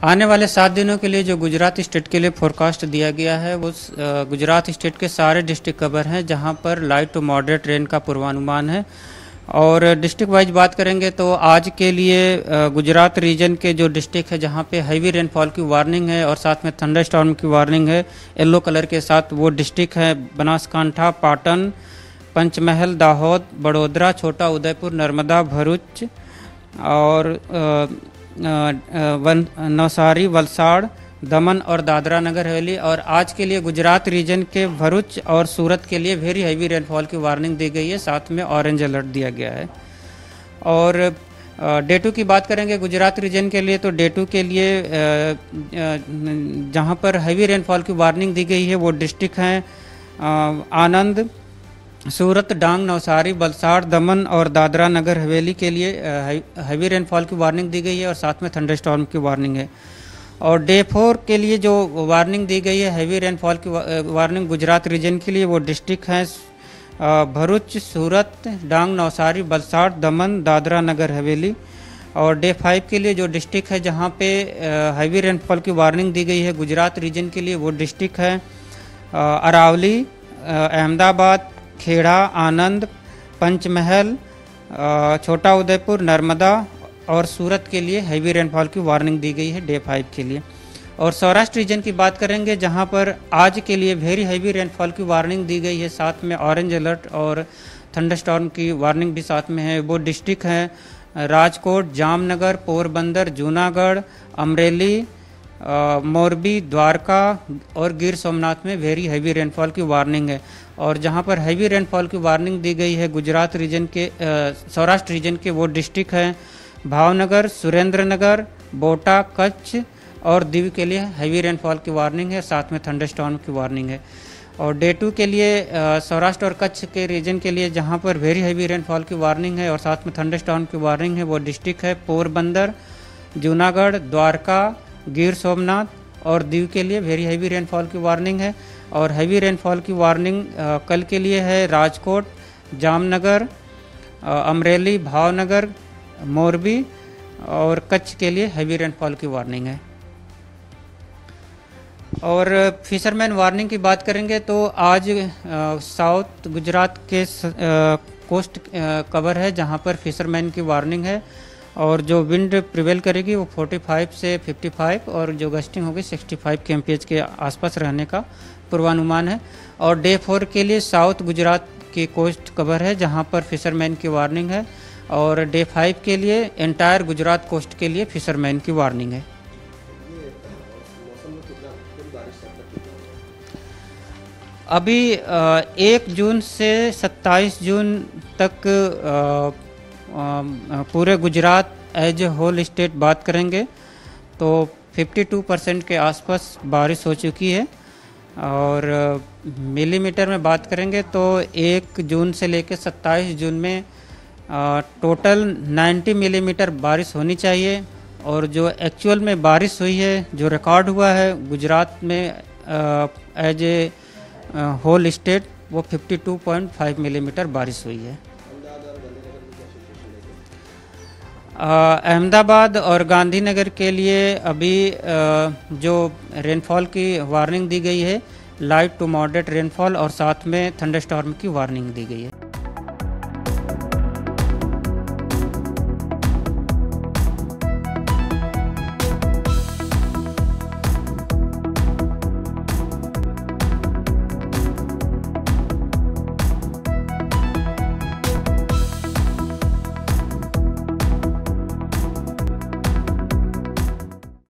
आने वाले 7 दिनों के लिए जो गुजरात स्टेट के लिए फोरकास्ट दिया गया है वो गुजरात स्टेट के सारे डिस्ट्रिक्ट कवर हैं, जहां पर लाइट टू मॉडरेट रेन का पूर्वानुमान है। और डिस्ट्रिक्ट वाइज बात करेंगे तो आज के लिए गुजरात रीजन के जो डिस्ट्रिक्ट है जहां पे हैवी रेनफॉल की वार्निंग है और साथ में थंडर स्टॉर्म की वार्निंग है येलो कलर के साथ, वो डिस्ट्रिक्ट है बनासकांठा, पाटन, पंचमहल, दाहोद, बड़ोदरा, छोटा उदयपुर, नर्मदा, भरूच और नवसारी, वलसाड़, दमन और दादरा नगर हवेली। और आज के लिए गुजरात रीजन के भरूच और सूरत के लिए वेरी हैवी रेनफॉल की वार्निंग दी गई है, साथ में ऑरेंज अलर्ट दिया गया है। और डे 2 की बात करेंगे गुजरात रीजन के लिए, तो डे 2 के लिए जहां पर हैवी रेनफॉल की वार्निंग दी गई है वो डिस्ट्रिक्ट हैं आनंद, सूरत, डांग, नवसारी, वलसाड़, दमन और दादरा नगर हवेली के लिए हैवी रेनफॉल की वार्निंग दी गई है और साथ में थंडर स्टॉर्म की वार्निंग है। और डे 4 के लिए जो वार्निंग दी गई है हैवी रेनफॉल की वार्निंग गुजरात रीजन के लिए, वो डिस्ट्रिक्ट हैं भरूच, सूरत, डांग, नवसारी, वलसाड़, दमन, दादरा नगर हवेली। और डे 5 के लिए जो डिस्ट्रिक्ट है जहां पे हैवी रेनफॉल की वार्निंग दी गई है गुजरात रीजन के लिए, वो डिस्ट्रिक्ट है अरावली, अहमदाबाद, खेड़ा, आनंद, पंचमहल, छोटा उदयपुर, नर्मदा और सूरत के लिए हैवी रेनफॉल की वार्निंग दी गई है डे 5 के लिए। और सौराष्ट्र रीजन की बात करेंगे जहां पर आज के लिए वेरी हैवी रेनफॉल की वार्निंग दी गई है, साथ में ऑरेंज अलर्ट और थंडरस्टॉर्म की वार्निंग भी साथ में है। वो डिस्ट्रिक्ट हैं राजकोट, जामनगर, पोरबंदर, जूनागढ़, अमरेली, मोरबी, द्वारका और गिर सोमनाथ में वेरी हैवी रेनफॉल की वार्निंग है। और जहां पर हैवी रेनफॉल की वार्निंग दी गई है गुजरात रीजन के सौराष्ट्र रीजन के, वो डिस्ट्रिक्ट हैं भावनगर, सुरेंद्रनगर, बोटा, कच्छ और दीव के लिए हैवी रेनफॉल की वार्निंग है, साथ में थंडरस्टॉर्म की वार्निंग है। और डे 2 के लिए सौराष्ट्र और कच्छ के रीजन के लिए जहां पर वेरी हैवी रेनफॉल की वार्निंग है और साथ में थंडरस्टॉर्म की वार्निंग है, वो डिस्ट्रिक्ट है पोरबंदर, जूनागढ़, द्वारका, गिर सोमनाथ और दीव के लिए वेरी हैवी रेनफॉल की वार्निंग है। और हैवी रेनफॉल की वार्निंग कल के लिए है राजकोट, जामनगर, अमरेली, भावनगर, मोरबी और कच्छ के लिए हैवी रेनफॉल की वार्निंग है। और फिशरमैन वार्निंग की बात करेंगे तो आज साउथ गुजरात के कोस्ट कवर है जहां पर फिशरमैन की वार्निंग है। और जो विंड प्रिवेल करेगी वो 45 से 55 और जो गस्टिंग होगी 65 kmph के आसपास रहने का पूर्वानुमान है। और डे 4 के लिए साउथ गुजरात की कोस्ट कवर है जहां पर फिशरमैन की वार्निंग है। और डे 5 के लिए एंटायर गुजरात कोस्ट के लिए फिशरमैन की वार्निंग है। अभी 1 जून से 27 जून तक पूरे Gujarat as a whole state बात करेंगे तो 52% के आसपास बारिश हो चुकी है। और मिलीमीटर में बात करेंगे तो 1 जून से लेकर 27 जून में टोटल 90 मिलीमीटर बारिश होनी चाहिए। और जो एक्चुअल में बारिश हुई है, जो रिकॉर्ड हुआ है गुजरात में एज ए होल स्टेट, वो 52.5 मिलीमीटर बारिश हुई है। अहमदाबाद और गांधीनगर के लिए अभी जो रेनफॉल की वार्निंग दी गई है लाइट टू मॉडरेट रेनफॉल और साथ में थंडरस्टॉर्म की वार्निंग दी गई है।